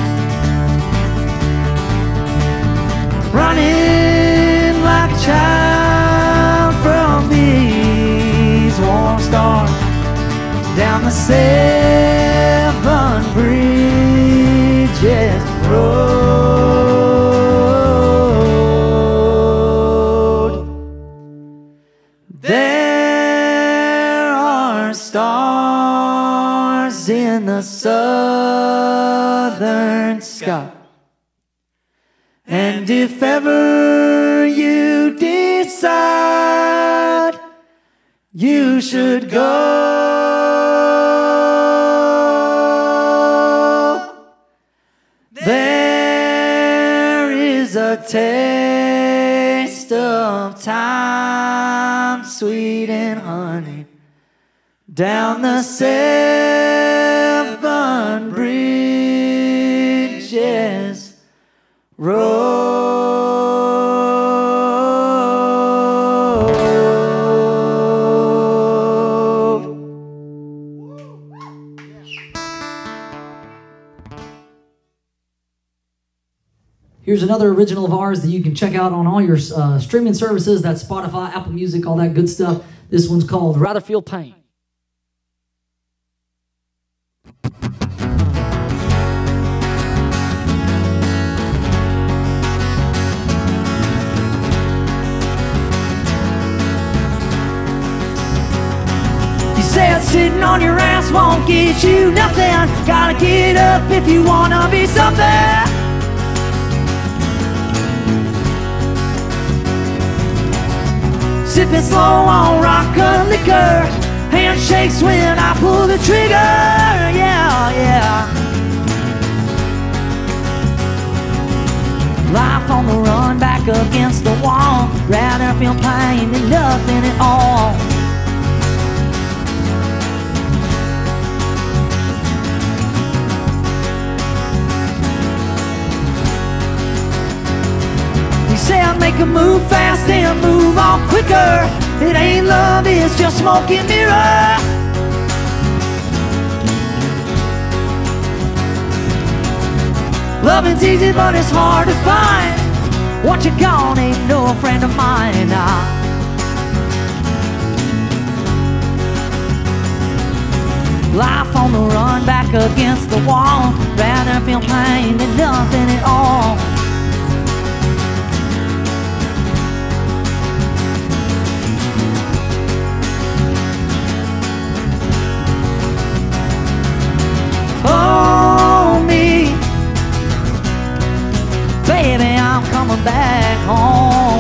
running like a child from these warm stars, down the 7 bridges road. There are stars in the southern sky, and if ever you decide you should go, there is a taste of time, sweet and honey, down the 7 bridges road. Here's another original of ours that you can check out on all your streaming services. That's Spotify, Apple Music, all that good stuff. This one's called Rather Feel Pain. Said sitting on your ass won't get you nothing. Gotta get up if you wanna be something. Sipping slow on rock and liquor. Handshakes when I pull the trigger. Yeah, yeah. Life on the run, back against the wall. Rather feel pain than nothing at all. Say I make a move fast and move on quicker. It ain't love, it's just smoke and mirror. Loving's easy but it's hard to find. What you gone ain't no friend of mine. Life on the run, back against the wall. Rather feel pain than nothing at all. Oh, me, baby, I'm coming back home.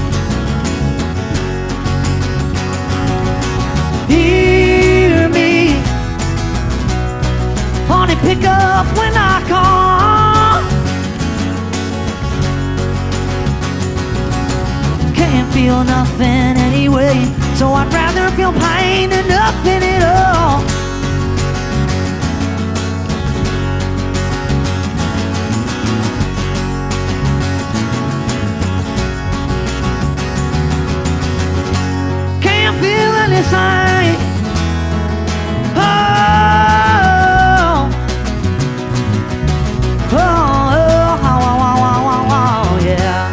Hear me, honey, pick up when I call. Can't feel nothing anyway, so I'd rather feel pain than nothing at all. Feel anything. Oh, oh, oh, oh, yeah.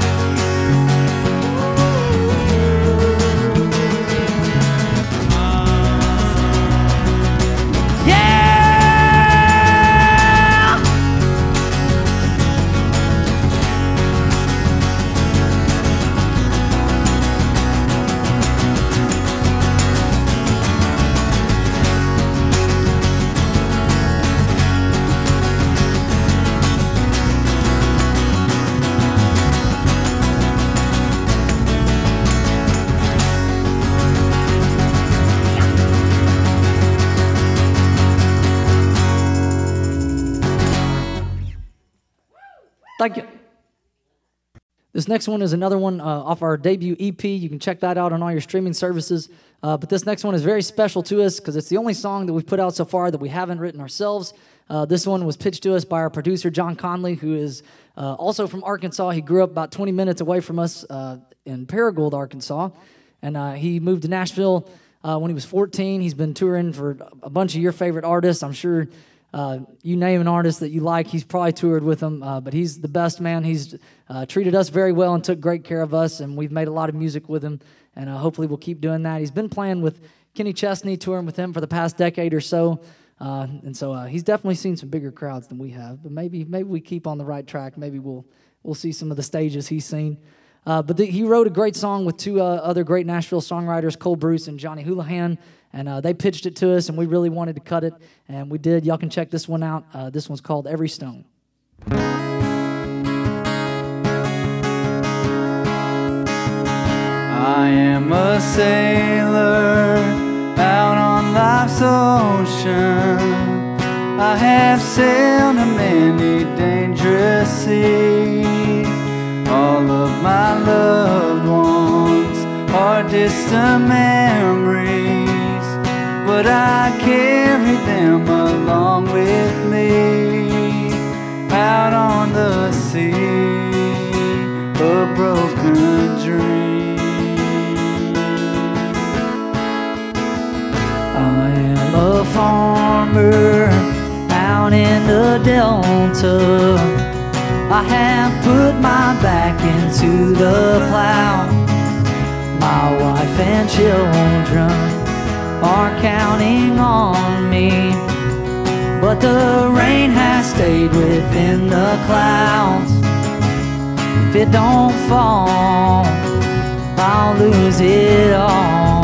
Thank you. This next one is another one off our debut EP. You can check that out on all your streaming services. But this next one is very special to us because it's the only song that we've put out so far that we haven't written ourselves. This one was pitched to us by our producer, John Conley, who is also from Arkansas. He grew up about 20 minutes away from us in Paragould, Arkansas. And he moved to Nashville when he was 14. He's been touring for a bunch of your favorite artists. I'm sure you name an artist that you like, he's probably toured with them, but he's the best man. He's treated us very well and took great care of us, and we've made a lot of music with him, and hopefully we'll keep doing that. He's been playing with Kenny Chesney, touring with him for the past decade or so, and so he's definitely seen some bigger crowds than we have, but maybe we keep on the right track. Maybe we'll see some of the stages he's seen. But he wrote a great song with two other great Nashville songwriters, Cole Bruce and Johnny Houlihan. And they pitched it to us, and we really wanted to cut it, and we did. Y'all can check this one out. This one's called Every Stone. I am a sailor out on life's ocean. I have sailed a many dangerous seas. All of my loved ones are distant memories, but I carry them along with me. Out on the sea, a broken dream. I am a farmer out in the Delta, I have put my back into the plow. My wife and children are counting on me, but the rain has stayed within the clouds. If it don't fall, I'll lose it all.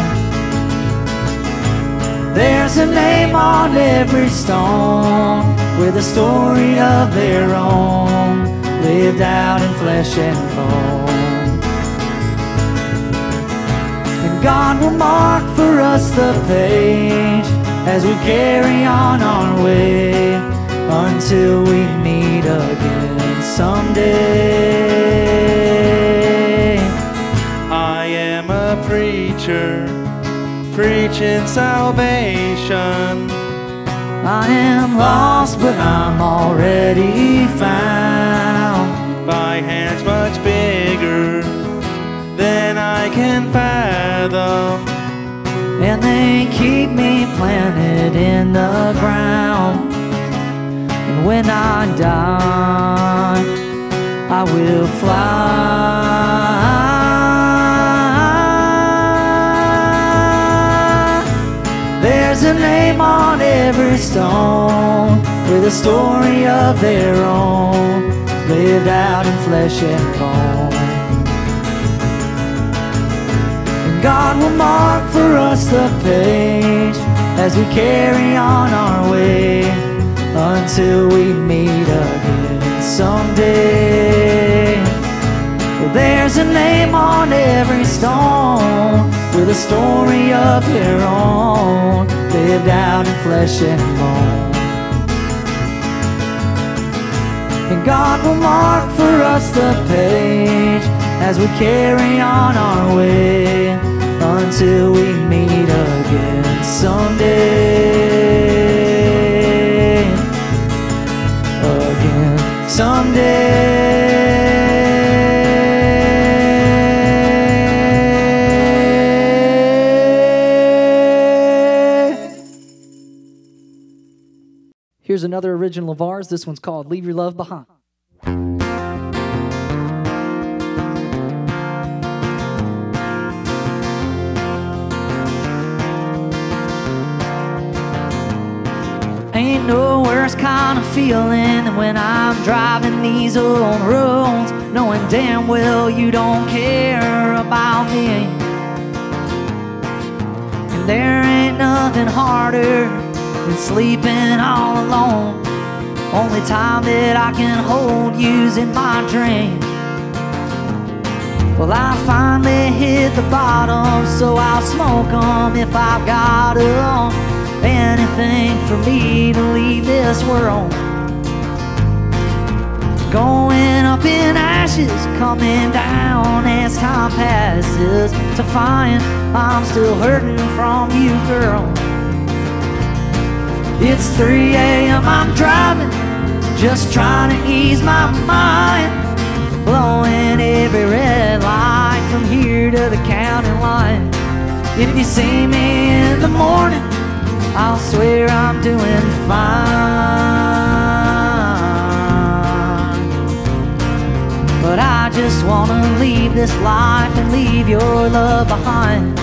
There's a name on every stone with a story of their own, lived out in flesh and bone. And God will mark for us the page as we carry on our way until we meet again someday. I am a preacher preaching salvation. I am lost, but I'm already found by hands much bigger than I can fathom, and they keep me planted in the ground. And when I die, I will fly. There's a name on every stone with a story of their own, lived out in flesh and bone. And God will mark for us the page as we carry on our way until we meet again someday. Well, there's a name on every stone with a story of their own, lived out in flesh and bone. And God will mark for us the page as we carry on our way until we meet again someday. Again someday. Here's another original of ours. This one's called Leave Your Love Behind. Ain't no worse kind of feeling than when I'm driving these old roads, knowing damn well you don't care about me. And there ain't nothing harder than sleeping all alone. Only time that I can hold you's in my dreams. Well, I finally hit the bottom, so I'll smoke 'em if I've got 'em. Anything for me to leave this world. Going up in ashes, coming down as time passes, to find I'm still hurting from you, girl. It's 3 a.m. I'm driving, just trying to ease my mind, blowing every red light from here to the county line. If you see me in the morning, I'll swear I'm doing fine. But I just wanna leave this life and leave your love behind.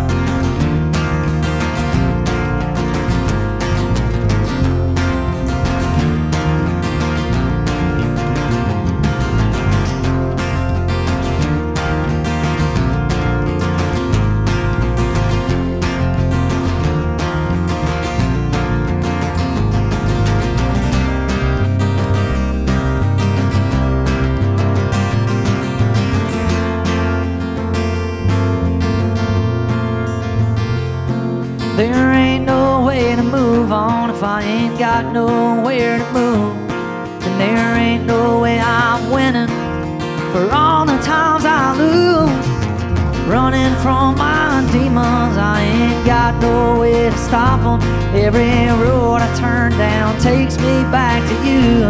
There ain't no way to move on if I ain't got nowhere to move. And there ain't no way I'm winning for all the times I lose. Running from my demons, I ain't got no way to stop them. Every road I turn down takes me back to you.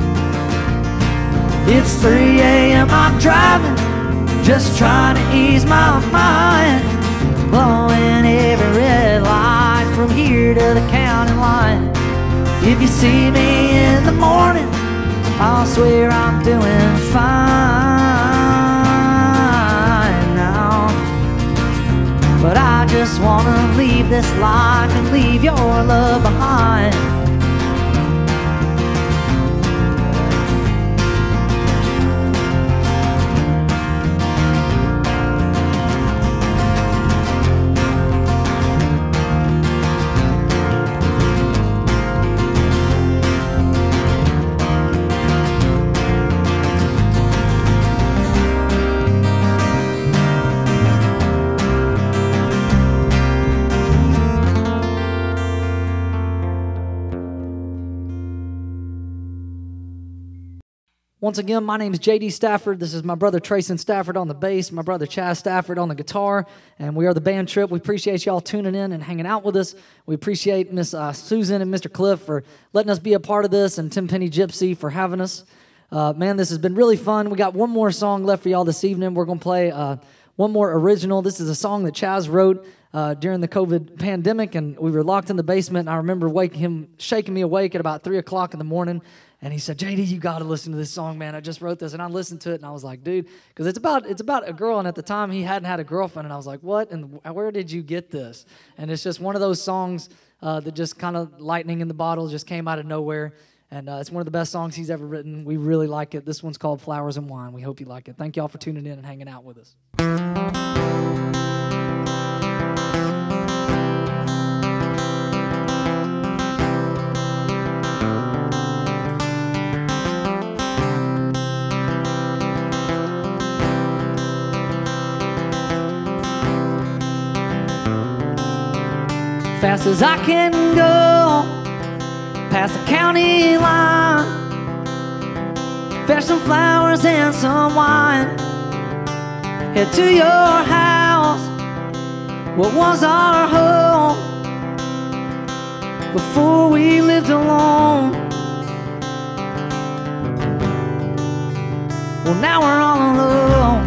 It's 3 a.m. I'm driving, just trying to ease my mind, blowing every red light from here to the county line. If you see me in the morning, I'll swear I'm doing fine now. But I just wanna leave this life and leave your love behind. Once again, my name is J.D. Stafford. This is my brother Trayson Stafford on the bass, my brother Chaz Stafford on the guitar, and we are the Band Trip. We appreciate y'all tuning in and hanging out with us. We appreciate Miss Susan and Mr. Cliff for letting us be a part of this, and Ten Penny Gypsy for having us. Man, this has been really fun. We got one more song left for y'all this evening. We're going to play one more original. This is a song that Chaz wrote during the COVID pandemic, and we were locked in the basement, and I remember him shaking me awake at about 3 o'clock in the morning. And he said, JD, you got to listen to this song, man. I just wrote this. And I listened to it, and I was like, dude, because it's about a girl. And at the time, he hadn't had a girlfriend. And I was like, what? And where did you get this? And it's just one of those songs that just kind of lightning in the bottle just came out of nowhere. And it's one of the best songs he's ever written. We really like it. This one's called Flowers and Wine. We hope you like it. Thank y'all for tuning in and hanging out with us. Fast as I can go, past the county line, fetch some flowers and some wine. Head to your house, what was our home before we lived alone. Well, now we're all alone.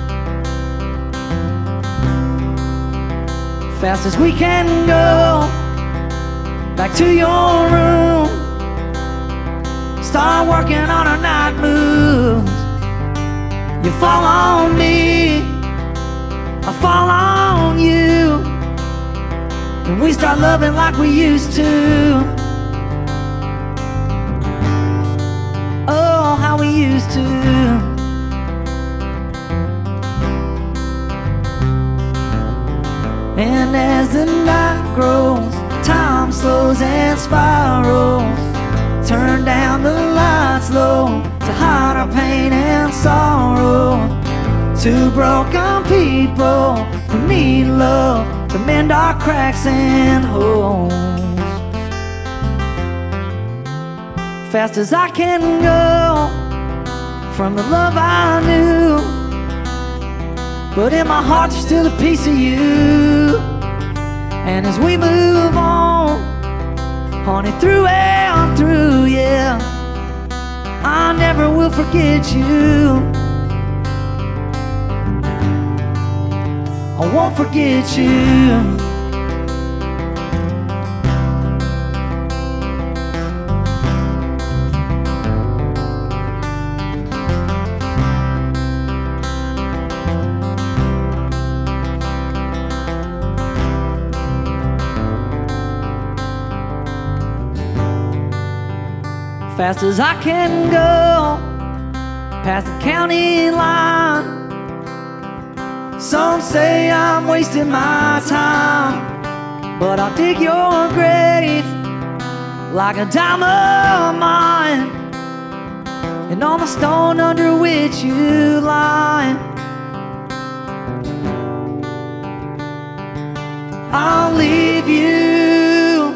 Fast as we can go, back to your room. Start working on our night moves. You fall on me, I fall on you, and we start loving like we used to. Oh, how we used to. And as the night grows, time slows and spirals. Turn down the lights low to hide our pain and sorrow. Two broken people who need love to mend our cracks and holes. Fast as I can go from the love I knew, but in my heart there's still a piece of you. And as we move on, honey, through and through, yeah, I never will forget you. I won't forget you. Fast as I can go, past the county line. Some say I'm wasting my time, but I'll dig your grave like a diamond mine, and on the stone under which you lie, I'll leave you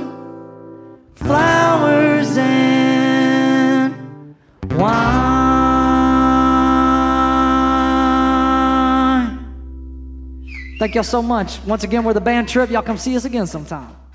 flowers and wine. Thank y'all so much. Once again, we're the Band Trip. Y'all come see us again sometime.